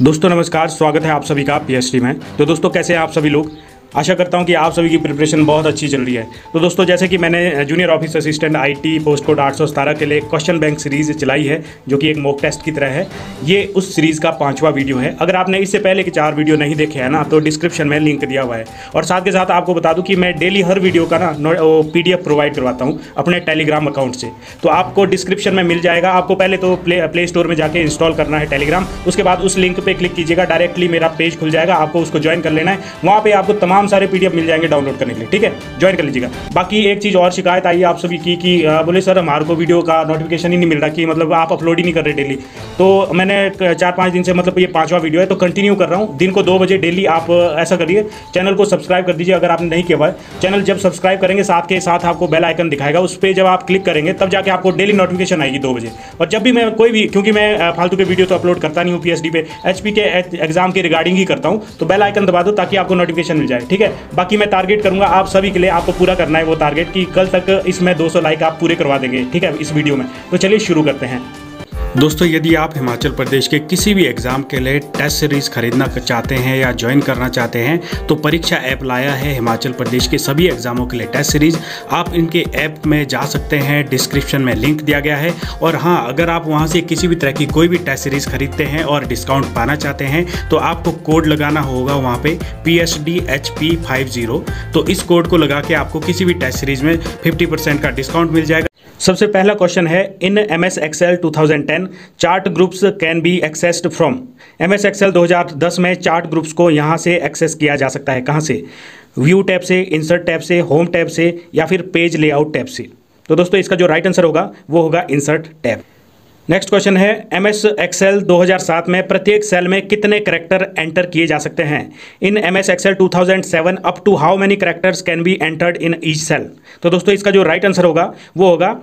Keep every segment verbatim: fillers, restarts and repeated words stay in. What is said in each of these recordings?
दोस्तों नमस्कार, स्वागत है आप सभी का पीएचडी में। तो दोस्तों कैसे हैं आप सभी लोग। आशा करता हूं कि आप सभी की प्रिपरेशन बहुत अच्छी चल रही है। तो दोस्तों जैसे कि मैंने junior office assistant IT post code आठ सौ सतारह के लिए क्वेश्चन बैंक सीरीज़ चलाई है, जो कि एक मॉक टेस्ट की तरह है। ये उस सीरीज़ का पांचवा वीडियो है। अगर आपने इससे पहले के चार वीडियो नहीं देखे हैं ना, तो डिस्क्रिप्शन में लिंक दिया हुआ है। और साथ के साथ आपको बता दूँ कि मैं डेली हर वीडियो का ना पी डी एफ प्रोवाइड करवाता हूँ अपने टेलीग्राम अकाउंट से। तो आपको डिस्क्रिप्शन में मिल जाएगा। आपको पहले तो प्ले प्ले स्टोर में जाके इंस्टॉल करना है टेलीग्राम। उसके बाद उस लिंक पर क्लिक कीजिएगा, डायरेक्टली मेरा पेज खुल जाएगा। आपको उसको ज्वाइन कर लेना है। वहाँ पर आपको तमाम सारे पी डी एफ मिल जाएंगे डाउनलोड करने के लिए। ठीक है, ज्वाइन कर लीजिएगा। बाकी एक चीज़ और शिकायत आई है आप सभी की कि आ, बोले सर हमारे को वीडियो का नोटिफिकेशन ही नहीं मिल रहा, कि मतलब आप अपलोड ही नहीं कर रहे डेली। तो मैंने चार पाँच दिन से, मतलब ये पांचवा वीडियो है, तो कंटिन्यू कर रहा हूँ। दिन को दो बजे डेली आप ऐसा करिए, चैनल को सब्सक्राइब कर दीजिए अगर आपने नहीं किया हुआ है। चैनल जब सब्सक्राइब करेंगे, साथ के साथ आपको बेल आइकन दिखाएगा, उस पर जब आप क्लिक करेंगे तब जाके आपको डेली नोटिफिकेशन आएगी दो बजे। और जब भी मैं कोई भी, क्योंकि मैं फालतू के वीडियो तो अपलोड करता नहीं हूँ पीएचडी पे, एचपी के एग्जाम के रिगार्डिंग ही करता हूँ, तो बेल आइकन दबा दो ताकि आपको नोटिफिकेशन मिल जाए। ठीक है, बाकी मैं टारगेट करूँगा आप सभी के लिए, आपको पूरा करना है वो टारगेट कि कल तक इसमें दो सौ लाइक आप पूरे करवा देंगे। ठीक है, इस वीडियो में। तो चलिए शुरू करते हैं। दोस्तों यदि आप हिमाचल प्रदेश के किसी भी एग्ज़ाम के लिए टेस्ट सीरीज़ खरीदना चाहते हैं या ज्वाइन करना चाहते हैं, तो परीक्षा ऐप लाया है हिमाचल प्रदेश के सभी एग्ज़ामों के लिए टेस्ट सीरीज़। आप इनके ऐप में जा सकते हैं, डिस्क्रिप्शन में लिंक दिया गया है। और हाँ, अगर आप वहां से किसी भी तरह की कोई भी टेस्ट सीरीज़ खरीदते हैं और डिस्काउंट पाना चाहते हैं, तो आपको कोड लगाना होगा वहाँ पे P H D H P five zero. तो इस कोड को लगा के आपको किसी भी टेस्ट सीरीज़ में फिफ्टी परसेंट का डिस्काउंट मिल जाएगा। सबसे पहला क्वेश्चन है, in M S Excel two thousand ten chart groups can be accessed from. M S Excel दो हज़ार दस में चार्ट ग्रुप्स को यहाँ से एक्सेस किया जा सकता है। कहाँ से? व्यू टैब से, इंसर्ट टैब से, होम टैब से, या फिर पेज लेआउट टैब से। तो दोस्तों इसका जो राइट आंसर होगा वो होगा इंसर्ट टैब। नेक्स्ट क्वेश्चन है, एम एस एक्सेल दो हज़ार सात में प्रत्येक सेल में कितने करैक्टर एंटर किए जा सकते हैं? In M S Excel two thousand seven up to how many characters can be entered in each cell? तो दोस्तों इसका जो राइट आंसर होगा वो होगा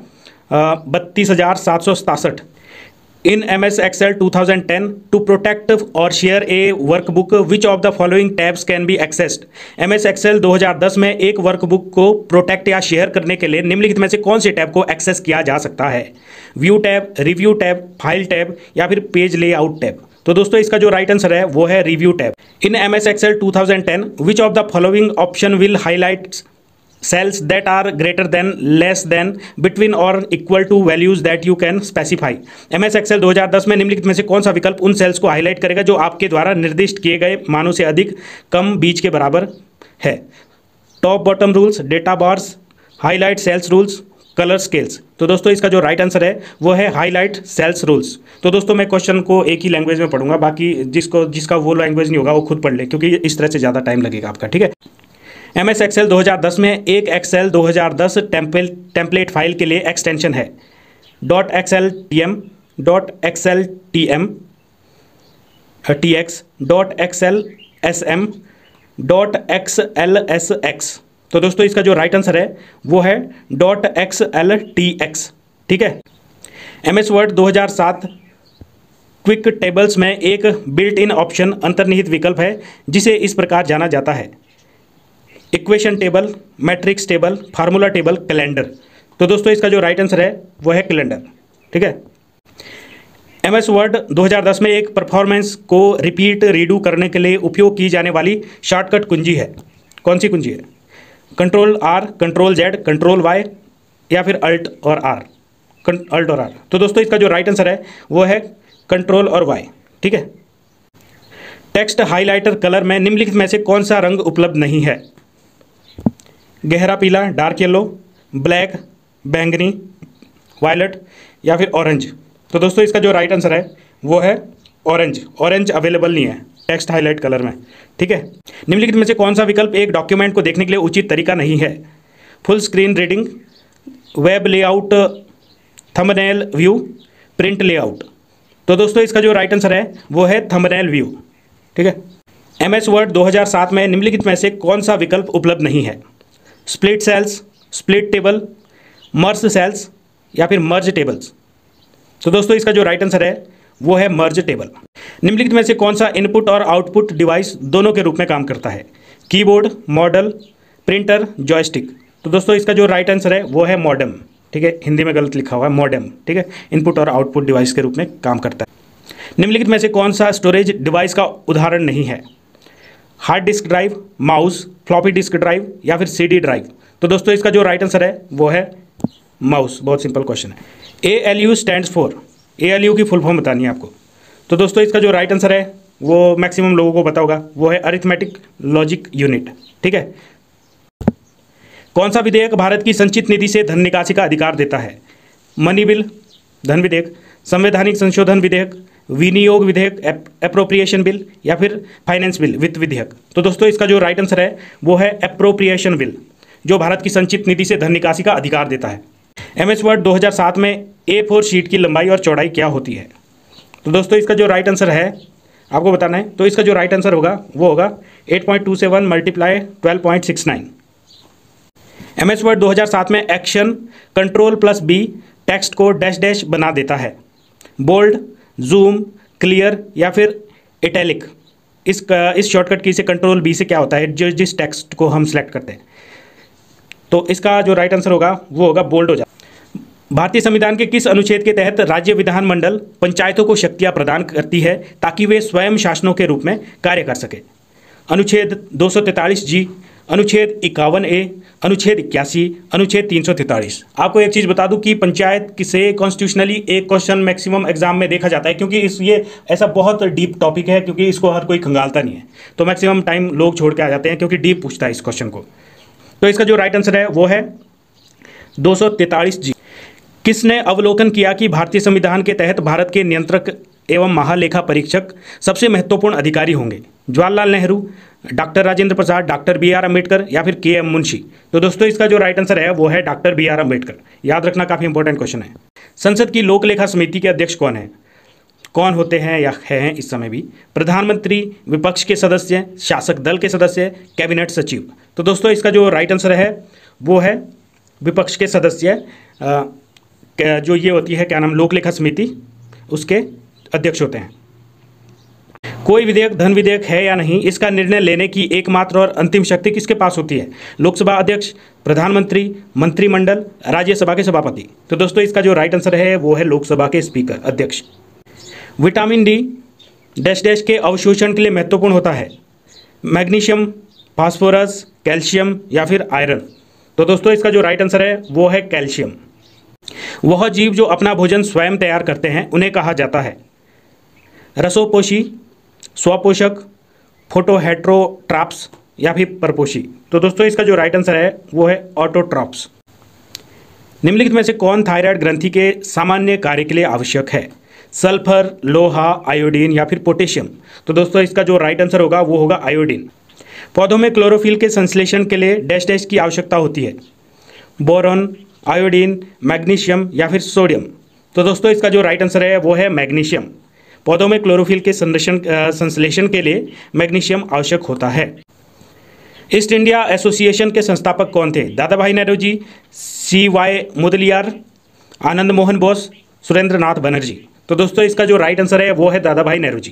बत्तीस हज़ार सात सौ सतासठ। In M S Excel two thousand ten to protect और share a workbook which of the following tabs can be accessed. M S Excel दो हज़ार दस में एक वर्कबुक को प्रोटेक्ट या शेयर करने के लिए निम्नलिखित में से कौन से टैब को एक्सेस किया जा सकता है? View tab, review tab, file tab, या फिर पेज लेआउट टैब। तो दोस्तों इसका जो राइट आंसर है वो है review tab. In M S Excel two thousand ten which of the following option will highlight cells that are greater than, less than, between और equal to values that you can specify। M S Excel दो हज़ार दस में निम्नलिखित में से कौन सा विकल्प उन सेल्स को हाईलाइट करेगा जो आपके द्वारा निर्दिष्ट किए गए मानों से अधिक, कम, बीच के बराबर है? Top bottom rules, data bars, highlight cells rules, colour scales. तो दोस्तों इसका जो राइट आंसर है वो है हाईलाइट सेल्स रूल्स। तो दोस्तों मैं क्वेश्चन को एक ही लैंग्वेज में पढ़ूंगा, बाकी जिसको जिसका वो लैंग्वेज नहीं होगा वो खुद पढ़ ले, क्योंकि इस तरह से ज़्यादा टाइम लगेगा आपका। ठीक है, एम एस एक्सेल दो हज़ार दस में एक एक्सेल दो हज़ार दस टेम्पलेट टेम्पलेट फाइल के लिए एक्सटेंशन है dot X L T M, dot X L T M T X, dot X L S M, dot X L S X. तो दोस्तों इसका जो राइट आंसर है वो है dot X L T X. ठीक है, एम एस वर्ड दो हज़ार सात क्विक टेबल्स में एक बिल्ट इन ऑप्शन अंतर्निहित विकल्प है जिसे इस प्रकार जाना जाता है: equation table, matrix table, formula table, calendar. तो दोस्तों इसका जो राइट आंसर है वो है कैलेंडर। ठीक है, एम एस वर्ड दो हज़ार दस में एक परफॉर्मेंस को रिपीट रीडू करने के लिए उपयोग की जाने वाली शॉर्टकट कुंजी है। कौन सी कुंजी है? Control R, control Z, control Y, या फिर अल्ट और आर? अल्ट और आर। तो दोस्तों इसका जो राइट आंसर है वो है कंट्रोल और वाई। ठीक है, टेक्स्ट हाइलाइटर कलर में निम्नलिखित में से कौन सा रंग उपलब्ध नहीं है? गहरा पीला, डार्क येलो, ब्लैक, बैंगनी, वायलट, या फिर ऑरेंज? तो दोस्तों इसका जो राइट आंसर है वो है ऑरेंज। ऑरेंज अवेलेबल नहीं है टेक्स्ट हाईलाइट कलर में। ठीक है, निम्नलिखित में से कौन सा विकल्प एक डॉक्यूमेंट को देखने के लिए उचित तरीका नहीं है? Full screen reading, web layout, thumbnail view, print layout. तो दोस्तों इसका जो राइट आंसर है वो है थंबनेल व्यू। ठीक है, एम एस वर्ड दो हज़ार सात में निम्नलिखित में से कौन सा विकल्प उपलब्ध नहीं है? Split cells, split table, merge cells, या फिर मर्ज टेबल्स? तो दोस्तों इसका जो राइट आंसर है वो है मर्ज टेबल। निम्नलिखित में से कौन सा इनपुट और आउटपुट डिवाइस दोनों के रूप में काम करता है? Keyboard, model, printer, joystick? तो दोस्तों इसका जो राइट आंसर है वो है मॉडेम। ठीक है, हिंदी में गलत लिखा हुआ है मॉडेम। ठीक है, इनपुट और आउटपुट डिवाइस के रूप में काम करता है। निम्नलिखित में से कौन सा स्टोरेज डिवाइस का उदाहरण नहीं है? Hard disk drive, mouse, floppy disk drive या फिर सीडी ड्राइव। तो दोस्तों इसका जो राइट आंसर है वो है माउस। बहुत सिंपल क्वेश्चन है। A L U stands for, A L U की फुल फॉर्म बतानी है आपको। तो दोस्तों इसका जो राइट आंसर है वो मैक्सिमम लोगों को पता होगा, वो है अरिथमेटिक लॉजिक यूनिट। ठीक है। कौन सा विधेयक भारत की संचित निधि से धन निकासी का अधिकार देता है? मनी बिल, धन विधेयक, संवैधानिक संशोधन विधेयक, विनियोग विधेयक, एप्रोप्रिएशन बिल या फिर फाइनेंस बिल, वित्त विधेयक। तो दोस्तों इसका जो राइट आंसर है वो है एप्रोप्रिएशन बिल, जो भारत की संचित निधि से धन निकासी का अधिकार देता है। एम एस वर्ड दो हज़ार सात में ए फोर शीट की लंबाई और चौड़ाई क्या होती है? तो दोस्तों इसका जो राइट आंसर है आपको बताना है। तो इसका जो राइट आंसर होगा वो होगा eight point two seven multiply twelve point six nine. M S Word दो हज़ार सात में action control plus B text को डैश डैश बना देता है। बोल्ड, जूम, क्लियर या फिर इटैलिक। इस इस शॉर्टकट की से कंट्रोल बी से क्या होता है, जो जिस टेक्स्ट को हम सेलेक्ट करते हैं। तो इसका जो राइट आंसर होगा वो होगा बोल्ड हो जाए। भारतीय संविधान के किस अनुच्छेद के तहत राज्य विधानमंडल पंचायतों को शक्तियां प्रदान करती है ताकि वे स्वयं शासनों के रूप में कार्य कर सके? अनुच्छेद दो सौ तैंतालीस जी, अनुच्छेद इक्यावन ए, अनुच्छेद इक्यासी, अनुच्छेद तीन सौ तैंतालीस। आपको एक चीज़ बता दूं कि पंचायत से कॉन्स्टिट्यूशनली एक क्वेश्चन मैक्सिमम एग्जाम में देखा जाता है, क्योंकि इस ये ऐसा बहुत डीप टॉपिक है, क्योंकि इसको हर कोई खंगालता नहीं है। तो मैक्सिमम टाइम लोग छोड़ के आ जाते हैं क्योंकि डीप पूछता है इस क्वेश्चन को। तो इसका जो राइट आंसर है वो है दो सौ तैंतालीस जी। किसने अवलोकन किया कि भारतीय संविधान के तहत भारत के नियंत्रक एवं महालेखा परीक्षक सबसे महत्वपूर्ण अधिकारी होंगे? Jawaharlal Nehru, doctor Rajendra Prasad, doctor B R Ambedkar या फिर के एम मुंशी। तो दोस्तों इसका जो राइट आंसर है वो है डॉक्टर बी आर अम्बेडकर। याद रखना, काफ़ी इंपॉर्टेंट क्वेश्चन है। संसद की लोक लेखा समिति के अध्यक्ष कौन है? कौन होते हैं या हैं इस समय भी? प्रधानमंत्री, विपक्ष के सदस्य, शासक दल के सदस्य, कैबिनेट सचिव। तो दोस्तों इसका जो राइट आंसर है वो है विपक्ष के सदस्य, जो ये होती है क्या नाम, लोक लेखा समिति, उसके अध्यक्ष होते हैं। कोई विधेयक धन विधेयक है या नहीं, इसका निर्णय लेने की एकमात्र और अंतिम शक्ति किसके पास होती है? लोकसभा अध्यक्ष, प्रधानमंत्री, मंत्रिमंडल, राज्यसभा के सभापति। तो दोस्तों इसका जो राइट आंसर है वो है लोकसभा के स्पीकर, अध्यक्ष। विटामिन डी डैश डैश के अवशोषण के लिए महत्वपूर्ण होता है? मैग्नीशियम, फास्फोरस, कैल्शियम या फिर आयरन। तो दोस्तों इसका जो राइट आंसर है वो है कैल्शियम। वह जीव जो अपना भोजन स्वयं तैयार करते हैं उन्हें कहा जाता है? रसोपोषी, स्वपोषक, फोटोहेट्रोट्रॉप्स या फिर परपोषी। तो दोस्तों इसका जो राइट आंसर है वो है ऑटोट्रॉप्स। निम्नलिखित में से कौन थायराइड ग्रंथि के सामान्य कार्य के लिए आवश्यक है? सल्फर, लोहा, आयोडीन या फिर पोटेशियम। तो दोस्तों इसका जो राइट आंसर होगा वो होगा आयोडीन। पौधों में क्लोरोफिल के संश्लेषण के लिए डैश डैश की आवश्यकता होती है? बोरॉन, आयोडीन, मैग्नीशियम या फिर सोडियम। तो दोस्तों इसका जो राइट आंसर है वो है मैग्नीशियम। पौधों में क्लोरोफिल के संश्लेषण संश्लेषण के लिए मैग्नीशियम आवश्यक होता है। ईस्ट इंडिया एसोसिएशन के संस्थापक कौन थे? Dadabhai Naoroji, C Y Mudaliar, Anand Mohan Bose, Surendranath Banerjee. तो दोस्तों इसका जो राइट आंसर है वो है Dadabhai Naoroji.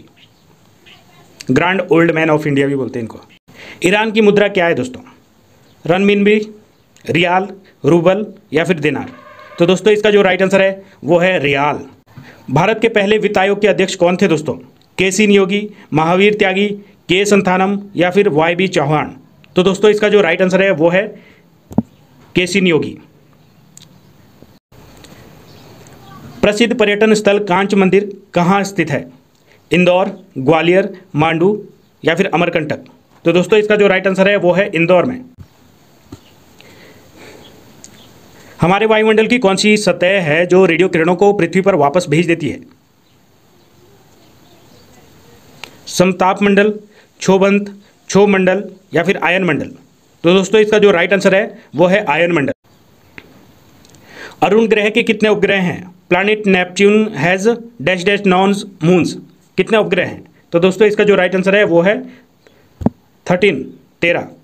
Grand old man of India भी बोलते हैं इनको। ईरान की मुद्रा क्या है दोस्तों? रनमिनबी, रियाल, रूबल या फिर दिनार। तो दोस्तों इसका जो राइट आंसर है वो है रियाल। भारत के पहले वित्त आयोग के अध्यक्ष कौन थे दोस्तों? के सी नियोगी, महावीर त्यागी, के संथानम या फिर वाई बी चौहान। तो दोस्तों इसका जो राइट आंसर है वो है के सी नियोगी। प्रसिद्ध पर्यटन स्थल कांच मंदिर कहाँ स्थित है? इंदौर, ग्वालियर, मांडू या फिर अमरकंटक। तो दोस्तों इसका जो राइट आंसर है वो है इंदौर में। हमारे वायुमंडल की कौन सी सतह है जो रेडियो किरणों को पृथ्वी पर वापस भेज देती है? समताप मंडल, क्षोभंत, क्षोभ मंडल या फिर आयन मंडल। तो दोस्तों इसका जो राइट आंसर है वो है आयन मंडल। अरुण ग्रह के कितने उपग्रह हैं? Planet Neptune has dash dash non moons. कितने उपग्रह हैं? तो दोस्तों इसका जो राइट आंसर है वो है थर्टीन, तेरह।